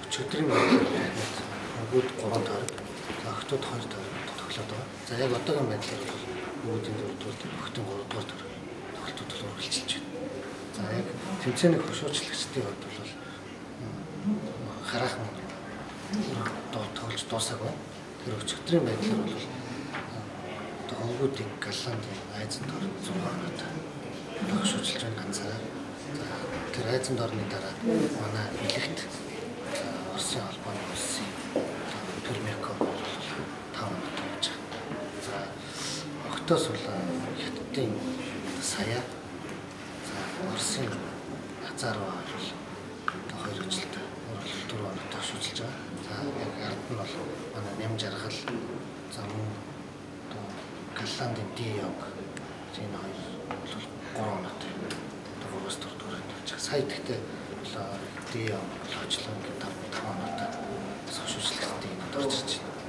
өчигдрийн байдлаар бүгд 3 тойрог, охтууд 2 тойрог тоглоод байгаа. За яг одоогийн байдлаар бол бүгдийн 4-р, охтын 3-р тойрог тоглолтууд бол үргэлжилж байна. За яг тэмцээний хөшөөчлөгчдийн хувьд бол хараахан тоглож дуусаагүй. Тэр өчигдрийн байдлаар бол Хөнгүүдийн Галландын Айзен дорн 6 оноотой хөшөөжилж байна ганцаараа. Тэр Айзен дорны дараа манай Илэгт Оросын холбооны улсын Пермяко 5 оноотой байж байгаа. За огтоос бол Хятадын Сая, за Оросын Азарова бол 2 өжилтэй 4 оноотой хөшөөжилж байгаа. За яг ард нь бол манай Ням Жаргал, за мөн Галландын Диог энэ хоёр бол 3 оноотой. Дөрөвөөс 4 дугаар байж байгаа. Сая гэхдээ Диог очлон 5 оноотой хөшөөжилтөд энэ орж ирж байна.